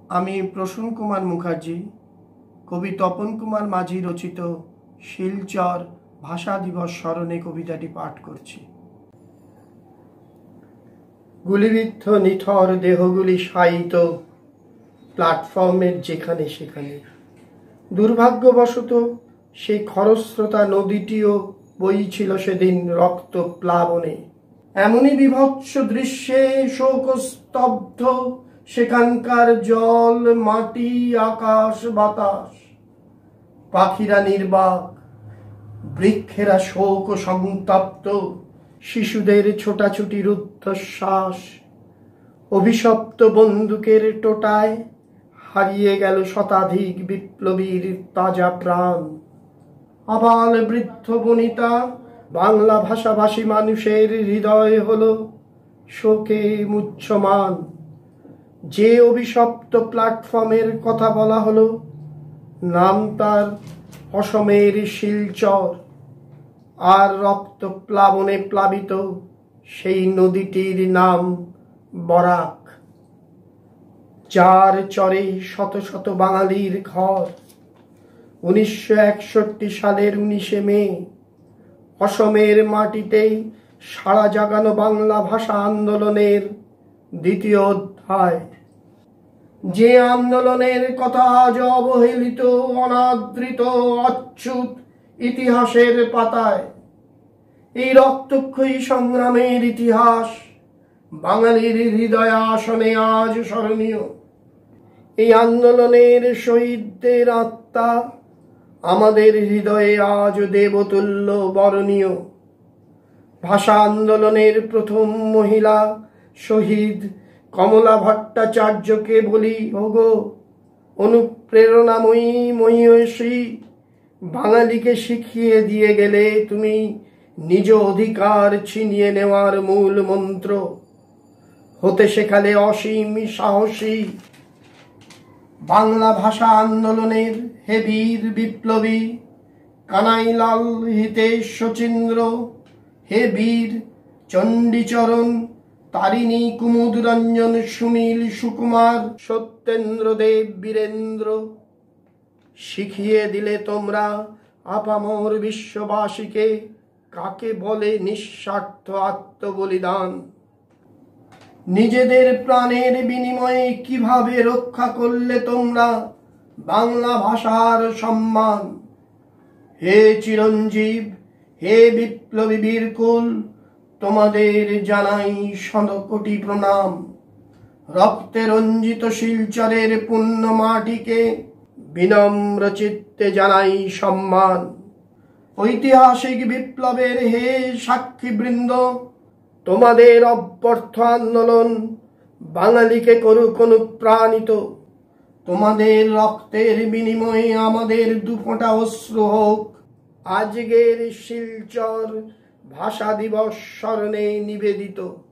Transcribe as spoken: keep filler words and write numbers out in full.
আমি প্রসূন কুমার মুখার্জি কবি তপন কুমার মাঝি রচিত শিলচর ভাষা দিবস স্মরণে কবিতাটি পাঠ করছি। গুলিবিদ্ধ নিথর দেহগুলি শায়িত প্ল্যাটফর্মের যেখানে সেখানে। দুর্ভাগ্যবশত সেই খরস্রোতা নদীটিও বইছিল সেদিন রক্ত প্লাবনে। এমনই বিভৎস দৃশ্যে শোকস্তব্ধ সেখানকার জল, মাটি, আকাশ, বাতাস। পাখিরা নির্বাক, বৃক্ষেরা শোক সন্তপ্ত, শিশুদের ছোটাছুটি রুদ্ধশ্বাস। অভিশপ্ত বন্দুকের টোটায় হারিয়ে গেল শতাধিক বিপ্লবীর তাজা প্রাণ। আবাল বৃদ্ধ বনিতা বাংলা ভাষাভাষী মানুষের হৃদয় হলো শোকে মুহ্যমান। যে অভিশপ্ত প্ল্যাটফর্মের কথা বলা হলো, নাম তার অসমের শিলচর। আর রক্ত প্লাবনে প্লাবিত সেই নদীটির নাম বরাক, যার চরে শত শত বাঙালির ঘর। উনিশশো একষট্টি সালের উনিশে মে অসমের মাটিতেই সাড়া জাগানো বাংলা ভাষা আন্দোলনের দ্বিতীয় অধ্যায়। যে আন্দোলনের কথা আজ অবহেলিত, অনাদৃত, অচ্যুত ইতিহাসের পাতায়। এই রক্তক্ষয়ী সংগ্রামের ইতিহাস বাঙালির হৃদয় আসনে আজ স্মরণীয়। এই আন্দোলনের শহীদদের আত্মা আমাদের হৃদয়ে আজ দেবতুল্য বরণীয়। ভাষা আন্দোলনের প্রথম মহিলা শহীদ কমলা ভট্টাচার্যকে বলি, ওগো অনুপ্রেরণাময়ী মহিষী, বাঙালিকে শিখিয়ে দিয়ে গেলে তুমি নিজ অধিকার ছিনিয়ে নেওয়ার মূল মন্ত্র। হতে শেখালে অসীম সাহসী। বাংলা ভাষা আন্দোলনের হে বীর বিপ্লবী, কানাইলাল, হিতেশ শচীন্দ্র, হে বীর চণ্ডীচরণ, তারিণী, কুমুদ রঞ্জন, সুনীল, সুকুমার, সত্যেন্দ্র দেব, বীরেন্দ্র। শিখিয়ে দিলে তোমরা আপামর বিশ্ববাসীকে কাকে বলে নিঃস্বার্থ আত্মবলিদান। নিজেদের প্রাণের বিনিময়ে কিভাবে রক্ষা করলে তোমরা বাংলা ভাষার সম্মান। হে চিরঞ্জীব, হে বিপ্লবী বীরকুল, তোমাদের জানাই শতকোটি প্রণাম। রক্তে রঞ্জিত শিলচরের পুণ্য মাটিকে বিনম্র চিত্তে জানাই সম্মান। ঐতিহাসিক বিপ্লবের হে সাক্ষীবৃন্দ, তোমাদের অব্যর্থ আন্দোলন বাঙালিকে করুক অনুপ্রাণিত। তোমাদের রক্তের বিনিময়ে আমাদের দুফোঁটা অশ্রু হোক আজকের শিলচর ভাষা দিবস স্মরণে নিবেদিত।